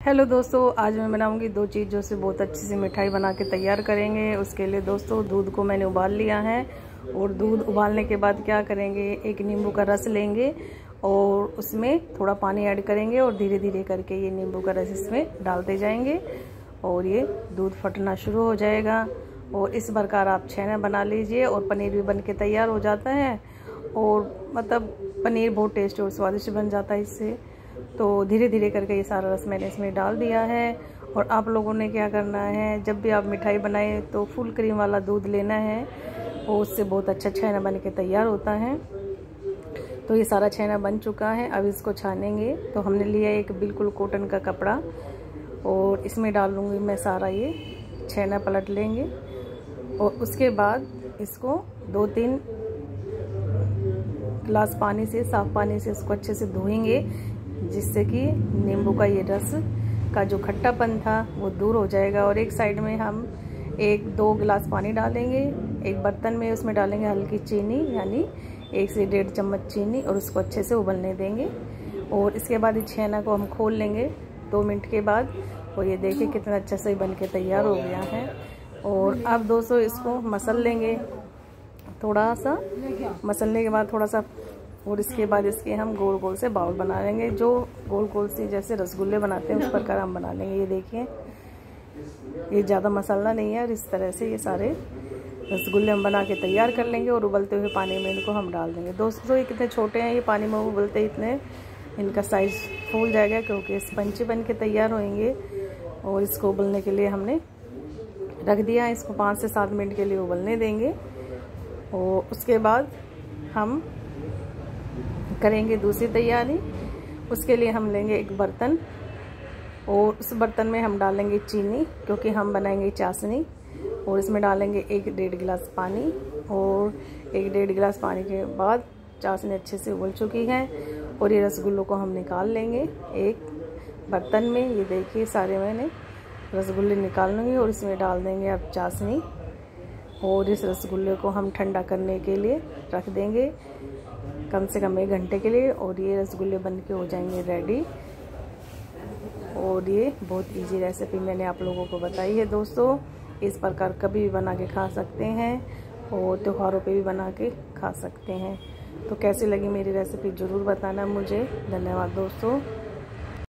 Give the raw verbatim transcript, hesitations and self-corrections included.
Hello दोस्तों, आज मैं बनाऊंगी दो चीज़ों से बहुत अच्छी सी मिठाई बना के तैयार करेंगे। उसके लिए दोस्तों दूध को मैंने उबाल लिया है और दूध उबालने के बाद क्या करेंगे, एक नींबू का रस लेंगे और उसमें थोड़ा पानी ऐड करेंगे और धीरे धीरे करके ये नींबू का रस इसमें डालते जाएंगे और ये दूध फटना शुरू हो जाएगा। और इस प्रकार आप छेना बना लीजिए और पनीर भी बन के तैयार हो जाता है और मतलब पनीर बहुत टेस्टी और स्वादिष्ट बन जाता है इससे। तो धीरे धीरे करके ये सारा रस मैंने इसमें डाल दिया है। और आप लोगों ने क्या करना है, जब भी आप मिठाई बनाएं तो फुल क्रीम वाला दूध लेना है और उससे बहुत अच्छा छेना बन के तैयार होता है। तो ये सारा छेना बन चुका है, अब इसको छानेंगे। तो हमने लिया एक बिल्कुल कॉटन का कपड़ा और इसमें डाल लूँगी मैं सारा ये छेना, पलट लेंगे और उसके बाद इसको दो तीन गिलास पानी से, साफ पानी से इसको अच्छे से धोएंगे, जिससे कि नींबू का ये रस का जो खट्टापन था वो दूर हो जाएगा। और एक साइड में हम एक दो गिलास पानी डालेंगे, एक बर्तन में उसमें डालेंगे हल्की चीनी, यानी एक से डेढ़ चम्मच चीनी, और उसको अच्छे से उबलने देंगे। और इसके बाद इस छेना को हम खोल लेंगे दो मिनट के बाद और ये देखिए कितना अच्छा से बन के तैयार हो गया है। और अब दोस्तों इसको मसल लेंगे, थोड़ा सा मसलने के बाद थोड़ा सा, और इसके बाद इसके हम गोल गोल से बाउल बना लेंगे, जो गोल गोल से जैसे रसगुल्ले बनाते हैं उस प्रकार हम बना लेंगे। ये देखिए ये ज़्यादा मसाला नहीं है और इस तरह से ये सारे रसगुल्ले हम बना के तैयार कर लेंगे और उबलते हुए पानी में इनको हम डाल देंगे। दोस्तों ये कितने छोटे हैं, ये पानी में उबलते इतने इनका साइज़ फूल जाएगा क्योंकि स्पंजी बन के तैयार होंगे। और इसको उबलने के लिए हमने रख दिया, इसको पाँच से सात मिनट के लिए उबलने देंगे। और उसके बाद हम करेंगे दूसरी तैयारी। उसके लिए हम लेंगे एक बर्तन और उस बर्तन में हम डालेंगे चीनी, क्योंकि हम बनाएंगे चाशनी। और इसमें डालेंगे एक डेढ़ गिलास पानी और एक डेढ़ गिलास पानी के बाद चाशनी अच्छे से उबल चुकी है और ये रसगुल्लों को हम निकाल लेंगे एक बर्तन में। ये देखिए सारे मैंने रसगुल्ले निकाल लूँगी और इसमें डाल देंगे अब चाशनी और इस रसगुल्ले को हम ठंडा करने के लिए रख देंगे कम से कम एक घंटे के लिए। और ये रसगुल्ले बन के हो जाएंगे रेडी। और ये बहुत इजी रेसिपी मैंने आप लोगों को बताई है दोस्तों, इस प्रकार कभी भी बना के खा सकते हैं और त्योहारों पे भी बना के खा सकते हैं। तो कैसी लगी मेरी रेसिपी ज़रूर बताना मुझे। धन्यवाद दोस्तों।